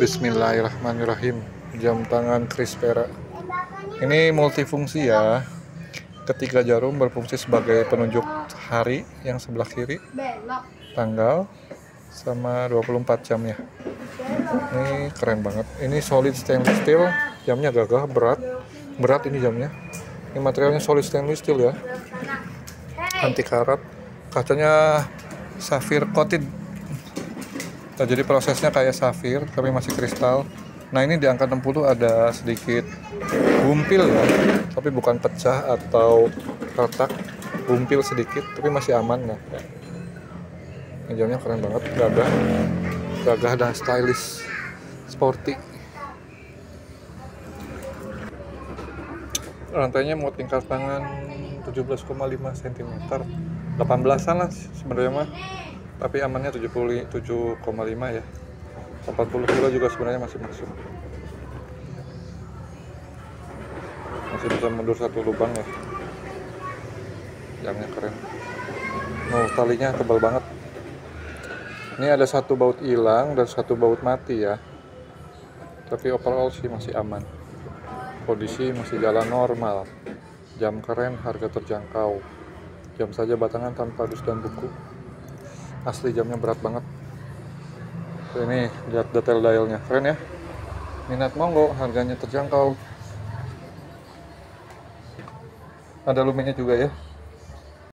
Bismillahirrahmanirrahim. Jam tangan Crispera. Ini multifungsi ya. Ketiga jarum berfungsi sebagai penunjuk hari yang sebelah kiri, tanggal, sama 24 jamnya. Ini keren banget. Ini solid stainless steel, jamnya gagah, berat ini jamnya. Ini materialnya solid stainless steel ya, anti karat, kacanya safir coated. Nah, jadi prosesnya kayak safir tapi masih kristal. Nah, ini di angka 60 ada sedikit gumpil ya, tapi bukan pecah atau retak, gumpil sedikit tapi masih aman. Nah, ini jamnya keren banget, gagah dan stylish, sporty. Rantainya mau tingkat tangan 17,5 cm, 18-an lah sebenarnya mah, tapi amannya 7,5 ya. 40 kilo juga sebenarnya masih masuk, masih bisa mundur satu lubang ya. Jamnya keren. Oh, talinya tebal banget. Ini ada satu baut hilang dan satu baut mati ya, tapi overall sih masih aman, kondisi masih jalan normal. Jam keren, harga terjangkau. Jam saja batangan tanpa dus dan buku. Asli jamnya berat banget. Ini lihat detail dialnya, keren ya. Minat monggo, harganya terjangkau. Ada lumennya juga ya.